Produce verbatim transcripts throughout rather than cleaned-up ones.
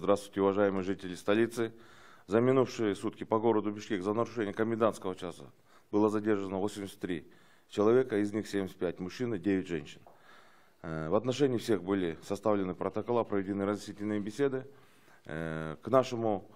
Здравствуйте, уважаемые жители столицы. За минувшие сутки по городу Бишкек за нарушение комендантского часа было задержано восемьдесят три человека, из них семьдесят пять мужчин и девять женщин. В отношении всех были составлены протокола, проведены разъяснительные беседы. К нашему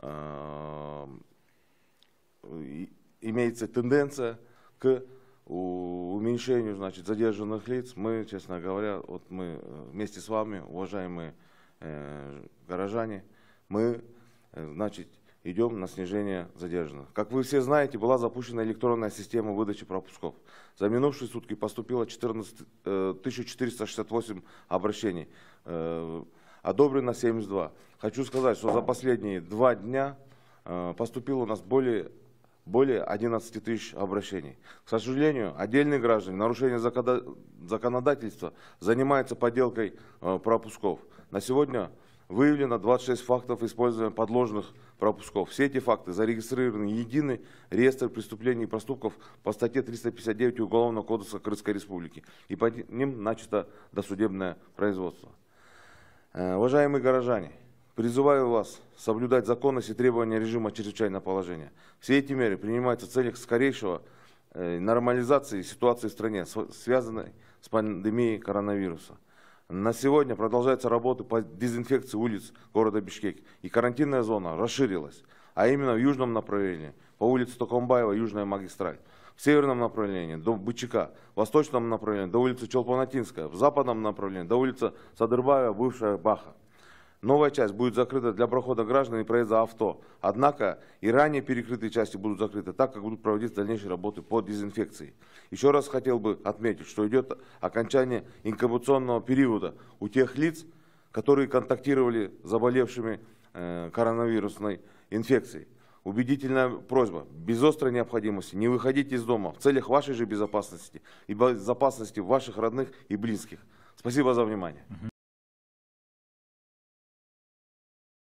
имеется тенденция к уменьшению, значит, задержанных лиц. Мы, честно говоря, вот мы вместе с вами, уважаемые э, горожане, мы, значит, идем на снижение задержанных. Как вы все знаете, была запущена электронная система выдачи пропусков. За минувшие сутки поступило тысяча четыреста шестьдесят восемь обращений, э, одобрено семьдесят два. Хочу сказать, что за последние два дня э, поступило у нас более более одиннадцати тысяч обращений. К сожалению, отдельные граждане, нарушение законодательства, занимаются подделкой э, пропусков. На сегодня выявлено двадцать шесть фактов использования подложных пропусков. Все эти факты зарегистрированы в единый реестр преступлений и проступков по статье триста пятьдесят девять Уголовного кодекса Крымской Республики. И по ним начато досудебное производство. Э, уважаемые горожане, призываю вас соблюдать законность и требования режима чрезвычайного положения. Все эти меры принимаются в целях скорейшего э, нормализации ситуации в стране, связанной с пандемией коронавируса. На сегодня продолжаются работы по дезинфекции улиц города Бишкек, и карантинная зона расширилась, а именно в южном направлении, по улице Токомбаева, Южная магистраль, в северном направлении до Бычака, в восточном направлении до улицы Чолпанатинская, в западном направлении до улицы Садырбаева, бывшая Баха. Новая часть будет закрыта для прохода граждан и проезда авто. Однако и ранее перекрытые части будут закрыты, так как будут проводиться дальнейшие работы по дезинфекции. Еще раз хотел бы отметить, что идет окончание инкубационного периода у тех лиц, которые контактировали с заболевшими э, коронавирусной инфекцией. Убедительная просьба, без острой необходимости, не выходите из дома в целях вашей же безопасности и безопасности ваших родных и близких. Спасибо за внимание.